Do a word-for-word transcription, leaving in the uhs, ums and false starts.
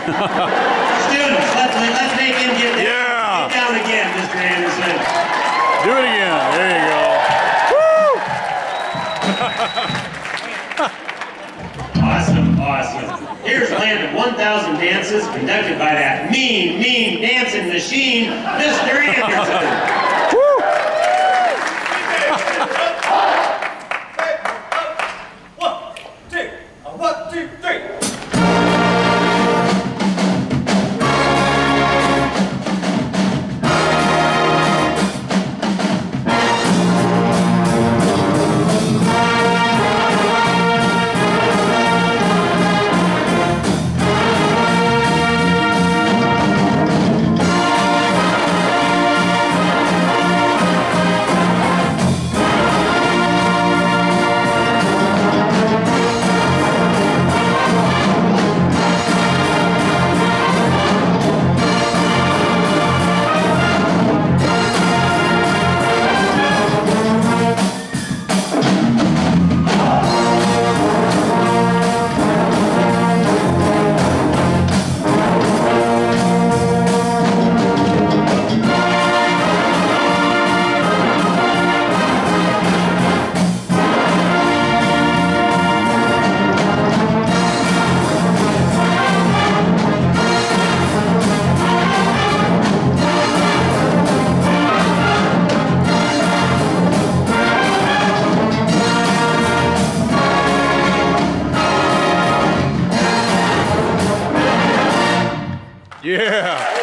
Students, let's, let's make him get down. Yeah. Get down again, Mister Anderson. Do it again. There you go. Awesome, awesome. Here's Land of one thousand Dances conducted by that mean, mean dancing machine, Mister Anderson. One, two, three. Yeah.